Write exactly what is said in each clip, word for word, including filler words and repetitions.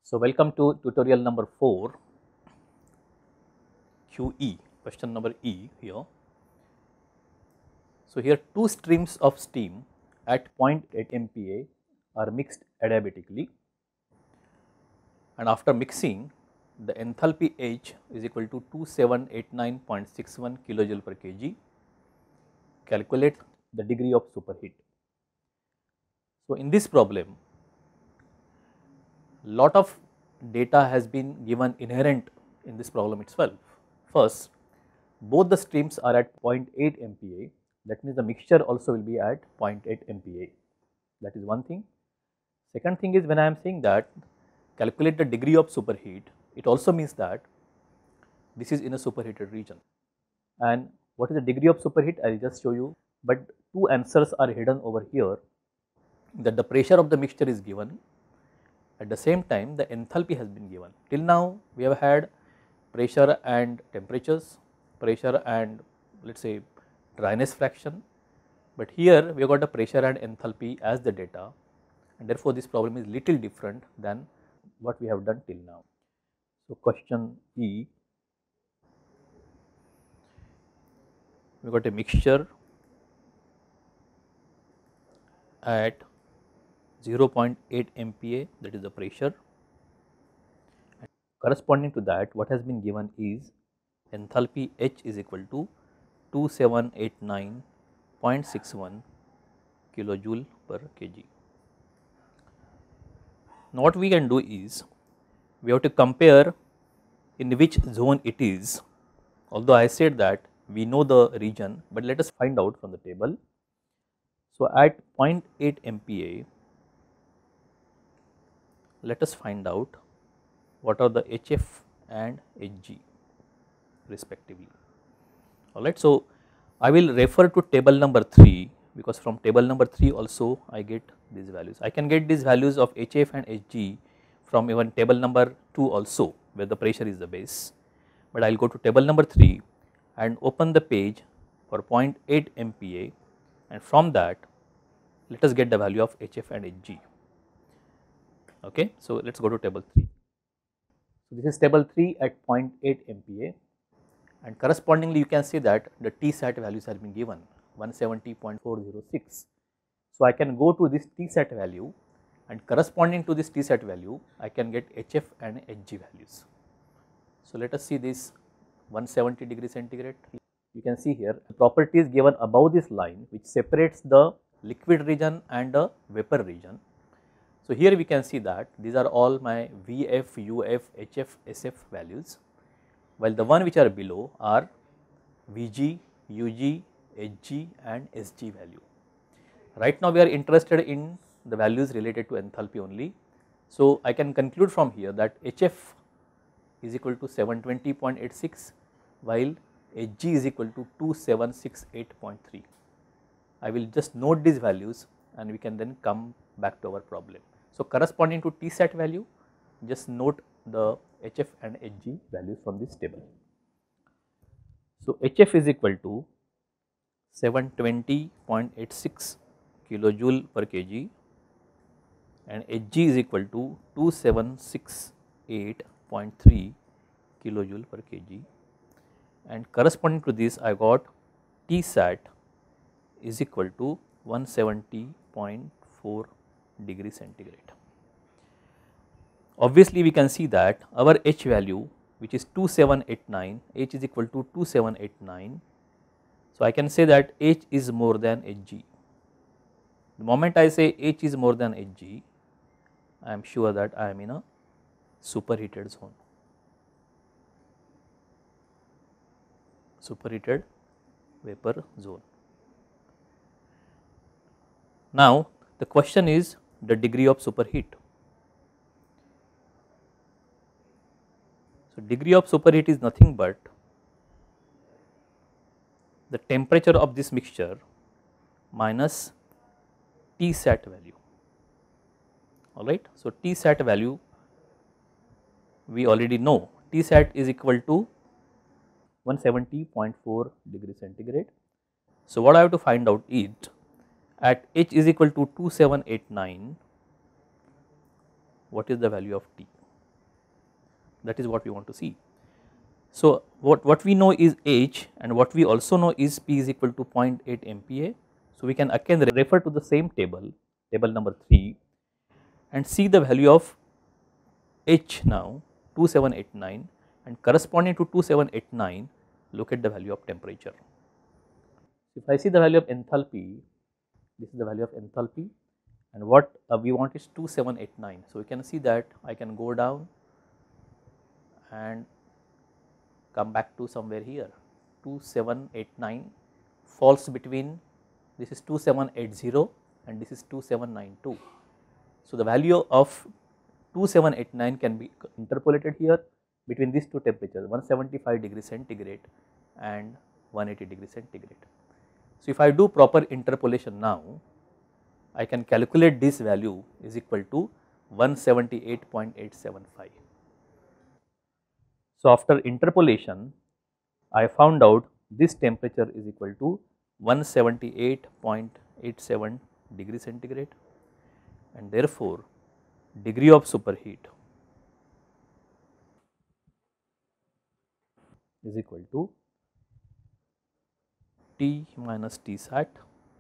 So, welcome to tutorial number four, Q E, question number E here. So, here two streams of steam at zero point eight M P A are mixed adiabatically, and after mixing the enthalpy H is equal to two seven eight nine point six one kilojoule per kg. Calculate the degree of superheat. So, in this problem, lot of data has been given inherent in this problem itself. First, both the streams are at zero point eight M P A, that means the mixture also will be at zero point eight M P A, that is one thing. Second thing is, when I am saying that calculate the degree of superheat, it also means that this is in a superheated region. And what is the degree of superheat? I will just show you, but two answers are hidden over here, that the pressure of the mixture is given, at the same time the enthalpy has been given. Till now we have had pressure and temperatures, pressure and let us say dryness fraction, but here we have got the pressure and enthalpy as the data, and therefore this problem is little different than what we have done till now. So, question E, we got a mixture at zero point eight M P A, that is the pressure, and corresponding to that what has been given is enthalpy H is equal to two seven eight nine point six one kilojoule per kg. Now, what we can do is we have to compare in which zone it is, although I said that we know the region, but let us find out from the table. So, at zero point eight M P A, let us find out what are the H F and H G respectively. Alright. So, I will refer to table number three, because from table number three also I get these values. I can get these values of H F and H G from even table number two also, where the pressure is the base, but I will go to table number three and open the page for zero point eight M P A, and from that let us get the value of H F and H G. Okay. So, let us go to table three. So, this is table three at zero point eight M P A, and correspondingly you can see that the T sat values have been given one seventy point four zero six. So, I can go to this T sat value, and corresponding to this T sat value I can get H F and H G values. So, let us see this one seventy degree centigrade. You can see here the property is given above this line which separates the liquid region and the vapor region. So, here we can see that these are all my V F, U F, H F, S F values, while the one which are below are V G, U G, H G and S G value. Right now we are interested in the values related to enthalpy only. So, I can conclude from here that H F is equal to seven twenty point eight six, while H G is equal to two seven six eight point three. I will just note these values and we can then come back to our problem. So, corresponding to T sat value, just note the H F and H G values from this table. So, H F is equal to seven twenty point eight six kilojoule per kg and H G is equal to two seven six eight point three kilojoule per kg, and corresponding to this I got T sat is equal to one seventy point four degree centigrade. Obviously, we can see that our H value, which is two seven eight nine, H is equal to two seven eight nine. So, I can say that H is more than H G. The moment I say H is more than H G, I am sure that I am in a superheated zone, superheated vapor zone. Now, the question is the degree of superheat. So, degree of superheat is nothing but the temperature of this mixture minus T sat value. Alright. So, T sat value we already know, T sat is equal to one seventy point four degree centigrade. So, what I have to find out is at H is equal to two seven eight nine, what is the value of T? that is what we want to see. So, what, what we know is H, and what we also know is P is equal to zero point eight M P A. So, we can again refer to the same table, table number three, and see the value of H now two seven eight nine, and corresponding to two seven eight nine, look at the value of temperature. If I see the value of enthalpy, this is the value of enthalpy, and what uh, we want is two seven eight nine. So, we can see that I can go down and come back to somewhere here, two seven eight nine falls between, this is two seven eight zero and this is two seven nine two. So, the value of two seven eight nine can be interpolated here between these two temperatures, one seventy-five degree centigrade and one eighty degree centigrade. So, if I do proper interpolation now, I can calculate this value is equal to one seventy-eight point eight seven five. So, after interpolation, I found out this temperature is equal to one seventy-eight point eight seven degree centigrade, and therefore, degree of superheat is equal to T minus T sat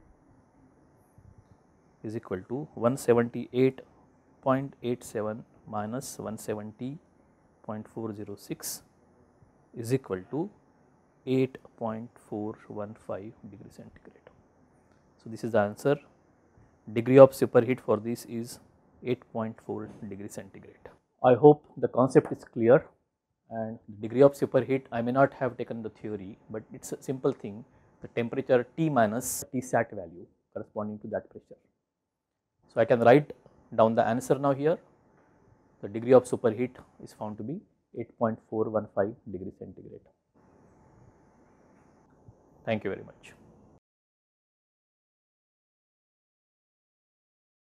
is equal to one seventy-eight point eight seven minus one seventy point four zero six is equal to eight point four one five degree centigrade. So, this is the answer. Degree of superheat for this is eight point four degree centigrade. I hope the concept is clear, and degree of superheat I may not have taken the theory, but it is a simple thing, the temperature T minus T sat value corresponding to that pressure. So, I can write down the answer now here. The degree of superheat is found to be eight point four one five degree centigrade. Thank you very much.